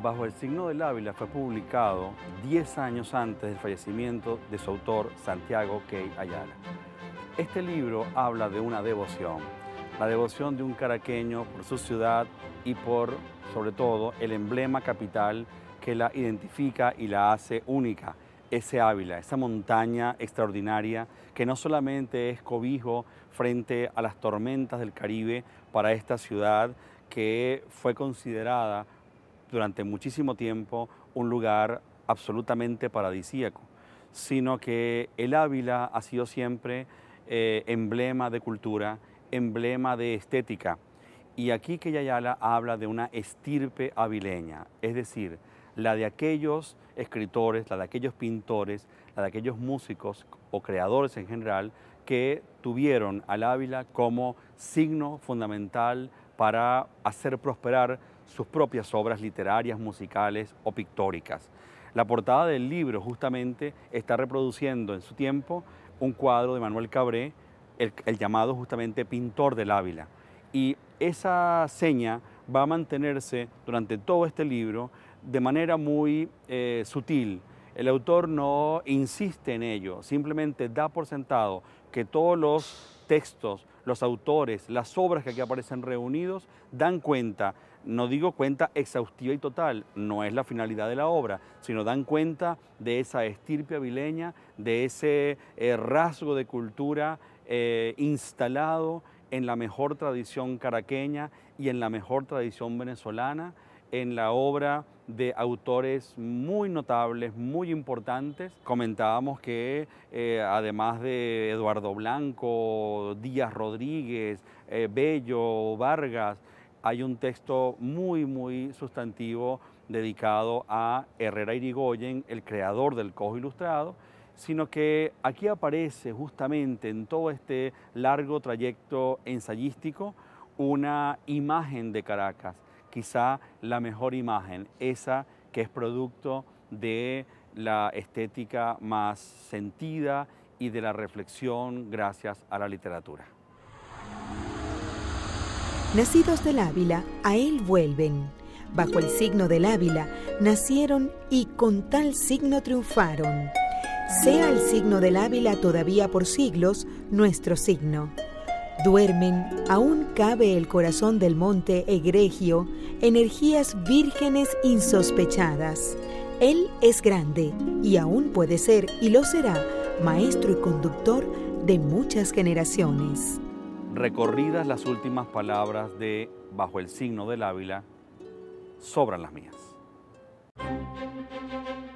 Bajo el signo del Ávila fue publicado 10 años antes del fallecimiento de su autor, Santiago Key Ayala. Este libro habla de una devoción, la devoción de un caraqueño por su ciudad y por, sobre todo, el emblema capital que la identifica y la hace única, ese Ávila, esa montaña extraordinaria que no solamente es cobijo frente a las tormentas del Caribe para esta ciudad que fue considerada durante muchísimo tiempo un lugar absolutamente paradisíaco, sino que el Ávila ha sido siempre emblema de cultura, emblema de estética. Y aquí Key Ayala habla de una estirpe avileña, es decir, la de aquellos escritores, la de aquellos pintores, la de aquellos músicos o creadores en general que tuvieron al Ávila como signo fundamental para hacer prosperar sus propias obras literarias, musicales o pictóricas. La portada del libro justamente está reproduciendo en su tiempo un cuadro de Manuel Cabré, el llamado justamente pintor del Ávila. Y esa seña va a mantenerse durante todo este libro de manera muy sutil. El autor no insiste en ello, simplemente da por sentado que todos los textos, los autores, las obras que aquí aparecen reunidos dan cuenta, no digo cuenta exhaustiva y total, no es la finalidad de la obra, sino dan cuenta de esa estirpe avileña, de ese rasgo de cultura instalado en la mejor tradición caraqueña y en la mejor tradición venezolana, en la obra de autores muy notables, muy importantes. Comentábamos que además de Eduardo Blanco, Díaz Rodríguez, Bello, Vargas, hay un texto muy sustantivo dedicado a Herrera Irigoyen, el creador del Cojo Ilustrado, sino que aquí aparece justamente en todo este largo trayecto ensayístico una imagen de Caracas, quizá la mejor imagen, esa que es producto de la estética más sentida y de la reflexión gracias a la literatura. Nacidos del Ávila, a él vuelven. Bajo el signo del Ávila nacieron y con tal signo triunfaron. Sea el signo del Ávila todavía por siglos nuestro signo. Duermen, aún cabe el corazón del monte egregio, energías vírgenes insospechadas. Él es grande y aún puede ser, y lo será, maestro y conductor de muchas generaciones. Recorridas las últimas palabras de Bajo el signo del Ávila, sobran las mías.